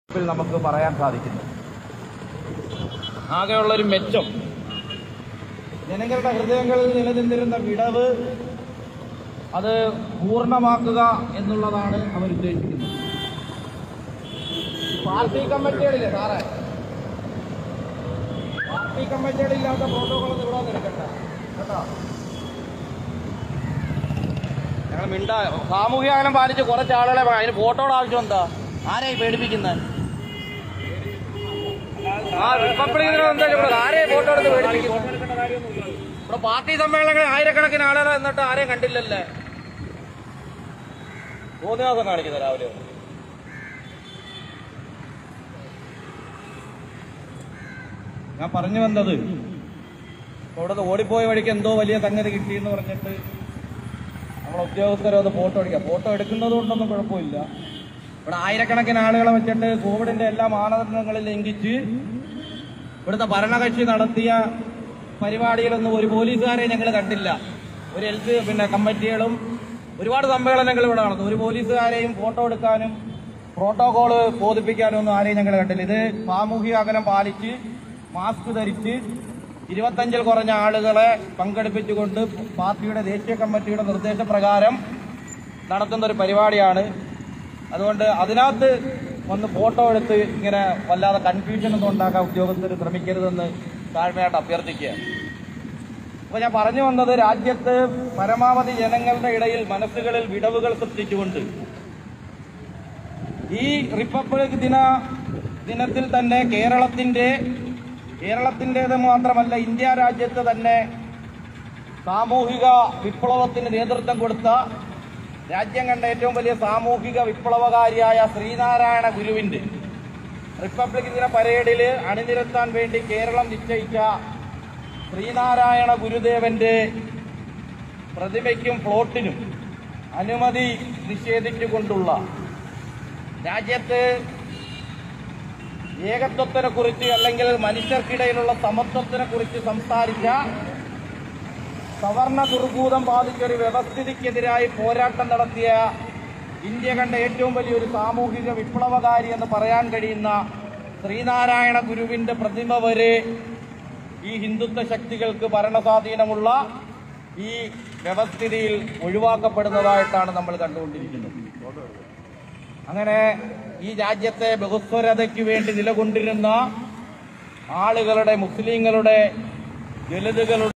നമുക്ക് പറയാൻ സാധിക്കുന്നു. ആകെയുള്ളൊരു മെച്ചം ജനങ്ങളുടെ ഹൃദയങ്ങളിൽ നിലനിന്നിരുന്ന വിടവ് അത് പൂർണ്ണമാക്കുക എന്നുള്ളതാണ് അവരുദ്ദേശിക്കുന്നത്. പാർട്ടി കമ്മിറ്റികളില്ലേ സാറേ, പാർട്ടി കമ്മിറ്റികളില്ലാത്ത പ്രോട്ടോകോളൊന്നും ഇവിടെ എടുക്കണ്ട കേട്ടോ. ഞങ്ങൾ സാമൂഹിക അകലം പാലിച്ച് കുറച്ച് ആളുകളെ അതിന് ഫോട്ടോയുടെ ആവശ്യം എന്താ? ആരെയും പേടിപ്പിക്കുന്നത്? റിപ്പബ്ലിക് ദിനം എന്തായാലും ഇവിടെ ആരെയും ഫോട്ടോ എടുത്ത് പേടിപ്പിക്കുന്നു? ഇവിടെ പാർട്ടി സമ്മേളനങ്ങളിൽ ആയിരക്കണക്കിന് ആളുകൾ എന്നിട്ട് ആരെയും കണ്ടില്ലല്ലേ? മൂന്ന് ദിവസം കാണിക്കുന്നത് രാവിലെ. ഞാൻ പറഞ്ഞു വന്നത്, ഇവിടുന്ന് ഓടിപ്പോയ വഴിക്ക് എന്തോ വലിയ സംഗതി കിട്ടിയെന്ന് പറഞ്ഞിട്ട് നമ്മളെ ഉദ്യോഗസ്ഥരോ അത് ഫോട്ടോ എടുക്കുക. ഫോട്ടോ എടുക്കുന്നത് കൊണ്ടൊന്നും കുഴപ്പമില്ല. ഇവിടെ ആയിരക്കണക്കിന് ആളുകളെ വെച്ചിട്ട് കോവിഡിന്റെ എല്ലാ മാനദണ്ഡങ്ങളും ലംഘിച്ച് ഇവിടുത്തെ ഭരണകക്ഷി നടത്തിയ പരിപാടികളൊന്നും ഒരു പോലീസുകാരെ ഞങ്ങൾ കണ്ടില്ല. ഒരു കമ്മിറ്റികളും ഒരുപാട് സമ്മേളനങ്ങൾ ഇവിടെ നടന്നു. ഒരു പോലീസുകാരെയും ഫോട്ടോ എടുക്കാനും പ്രോട്ടോകോള് ബോധിപ്പിക്കാനും ഒന്നും ആരെയും ഞങ്ങൾ കണ്ടില്ല. ഇത് സാമൂഹിക അകലം പാലിച്ച് മാസ്ക് ധരിച്ച് 25-ൽ കുറഞ്ഞ ആളുകളെ പങ്കെടുപ്പിച്ചുകൊണ്ട് പാർട്ടിയുടെ ദേശീയ കമ്മിറ്റിയുടെ നിർദ്ദേശപ്രകാരം നടത്തുന്ന ഒരു പരിപാടിയാണ്. അതുകൊണ്ട് അതിനകത്ത് വന്ന് ഫോട്ടോ എടുത്ത് ഇങ്ങനെ വല്ലാതെ കൺഫ്യൂഷനൊന്നും ഉണ്ടാക്കാൻ ഉദ്യോഗസ്ഥർ ശ്രമിക്കരുതെന്ന് താഴ്മയായിട്ട് അഭ്യർത്ഥിക്കുക. അപ്പോൾ ഞാൻ പറഞ്ഞു വന്നത്, രാജ്യത്ത് പരമാവധി ജനങ്ങളുടെ ഇടയിൽ മനസ്സുകളിൽ വിടവുകൾ സൃഷ്ടിച്ചുകൊണ്ട് ഈ റിപ്പബ്ലിക് ദിനത്തിൽ തന്നെ കേരളത്തിൻ്റേത് മാത്രമല്ല ഇന്ത്യ രാജ്യത്ത് തന്നെ സാമൂഹിക വിപ്ലവത്തിന് നേതൃത്വം കൊടുത്ത, രാജ്യം കണ്ട ഏറ്റവും വലിയ സാമൂഹിക വിപ്ലവകാരിയായ ശ്രീനാരായണ ഗുരുവിന്റെ റിപ്പബ്ലിക് ദിന പരേഡിൽ അണിനിരത്താൻ വേണ്ടി കേരളം നിശ്ചയിച്ച ശ്രീനാരായണ ഗുരുദേവന്റെ പ്രതിമയ്ക്കും പ്ലോട്ടിനും അനുമതി നിഷേധിച്ചുകൊണ്ടുള്ള, രാജ്യത്ത് ഏകത്വത്തിനെ കുറിച്ച് അല്ലെങ്കിൽ മനുഷ്യർക്കിടയിലുള്ള സമത്വത്തിനെ കുറിച്ച് സംസാരിച്ച, സവർണ ദുർഭൂതം ബാധിച്ചൊരു വ്യവസ്ഥിതിക്കെതിരായി പോരാട്ടം നടത്തിയ, ഇന്ത്യ കണ്ട ഏറ്റവും വലിയൊരു സാമൂഹിക വിപ്ലവകാരി എന്ന് പറയാൻ കഴിയുന്ന ശ്രീനാരായണ ഗുരുവിന്റെ പ്രതിമ വരെ ഈ ഹിന്ദുത്വ ശക്തികൾക്ക് ഭരണസ്വാധീനമുള്ള ഈ വ്യവസ്ഥിതിയിൽ ഒഴിവാക്കപ്പെടുന്നതായിട്ടാണ് നമ്മൾ കണ്ടുകൊണ്ടിരിക്കുന്നത്. അങ്ങനെ ഈ രാജ്യത്തെ ബഹുസ്വരതയ്ക്ക് വേണ്ടി നിലകൊണ്ടിരുന്ന ആളുകളുടെ, മുസ്ലിങ്ങളുടെ, ദലിതുകളുടെ